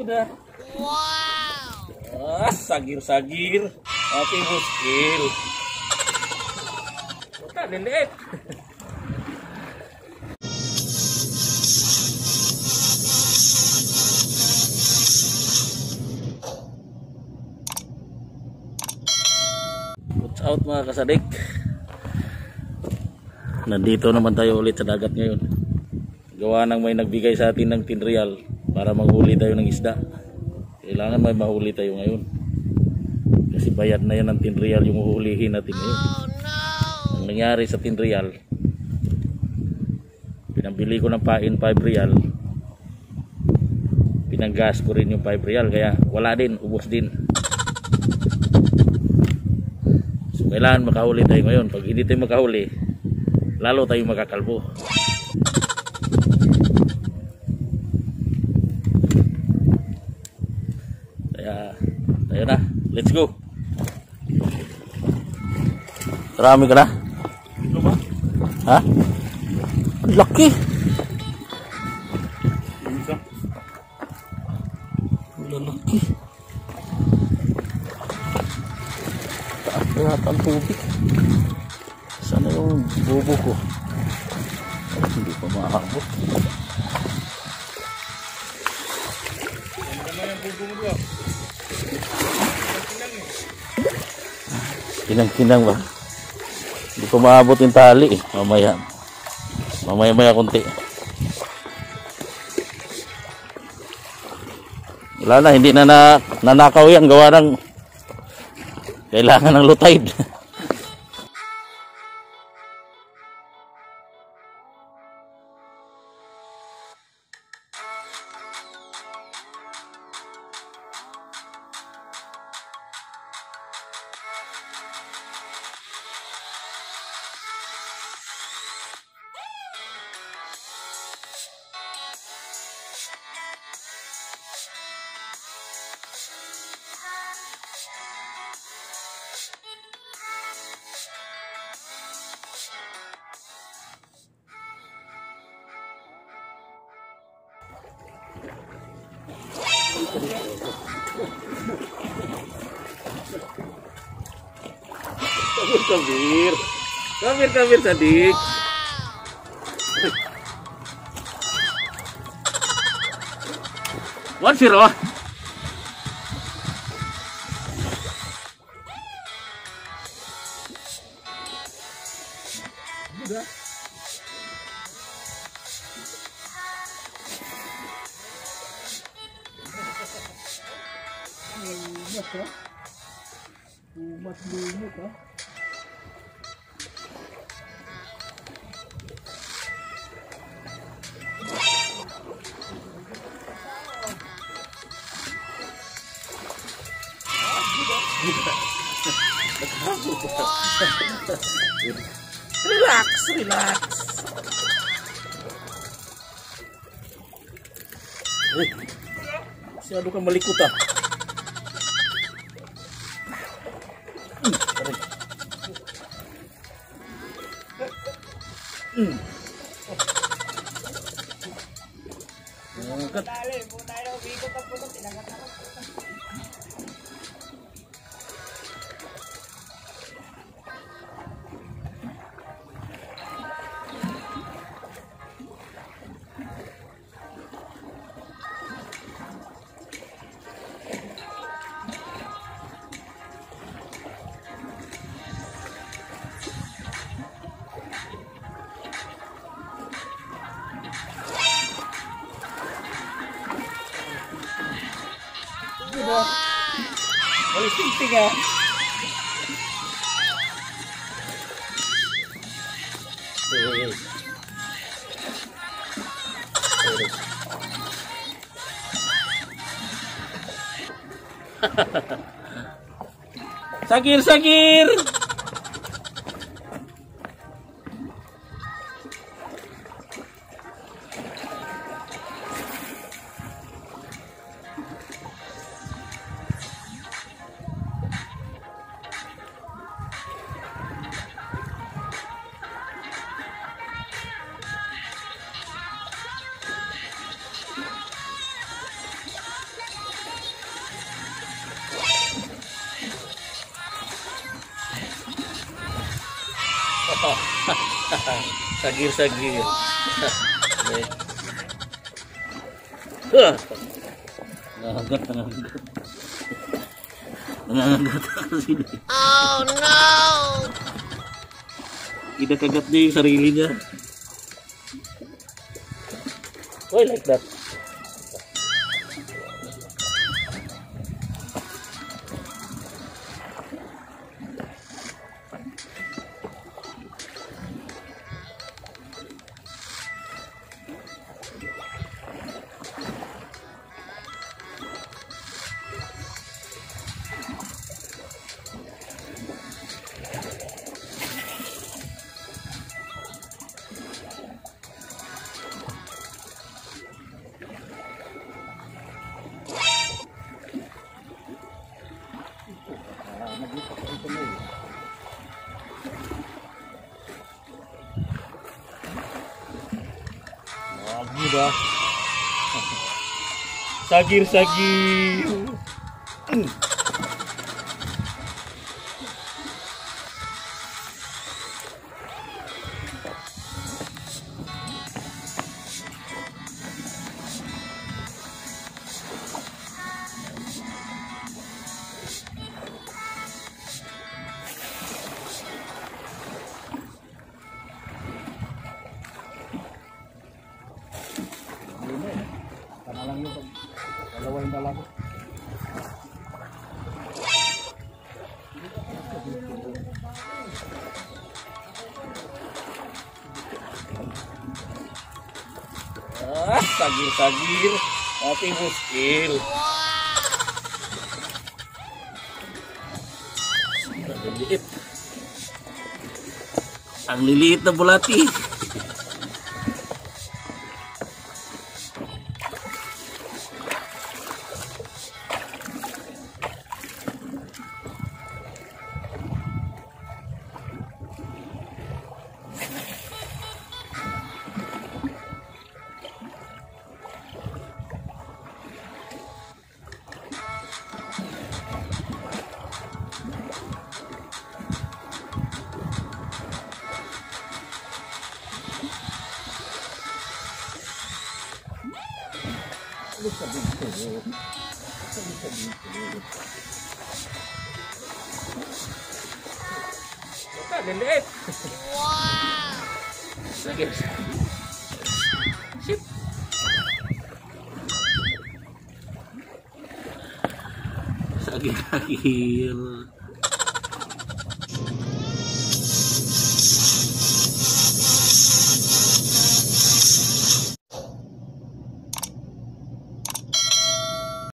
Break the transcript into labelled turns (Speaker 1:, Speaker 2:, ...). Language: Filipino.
Speaker 1: Udah. Wow. Sagir-sagir. Tapi muskil. Tak delik. Watch out mga kasadik. Nandito naman tayo ulit sa dagat ngayon. Gawa nang may nagbigay sa atin ng tinreal para manghuli tayo ng isda. Kailangan may mahuli tayo ngayon. Kasi bayad na yan ng tinreal yung uhulihin natin ngayon. Ang nangyari sa tinreal, pinambili ko ng pain 5 real. Pinanggas ko rin yung 5 real. Kaya wala din, ubos din. So kailangan makahuli tayo ngayon. Pag hindi tayo makahuli, lalo tayo makakalbo. Tayo na, let's go. Marami ka na? Ha? Ang laki. Ang laki. Taas na yata ang tubig. Sana yung bobo ko? Hindi pa maabot. Kinang-kinang ba? Hindi ko maabot yung tali eh. Mamaya konti. Wala na, hindi na nanakaw yan. Gawa ng kailangan ng low tide. Kabir sadik. Wan siro. Udah. Umat lumut ah. Relax. Masyado kang malikot ah. Walis tingting ah. Sagir. Sagir-sagir. Nangangat. Nangangat kasi dia. Oh no! Kinakagat niya yung sarili niya. Why like that? Lagi dah. Sagir-sagir. Sana lang yung dalawahin na lang. Sagir-sagir. Ating muskil. Ang liliit. Ang liliit na bulati. Liliit. Wow. Sige. Sip. Sagir-sagir.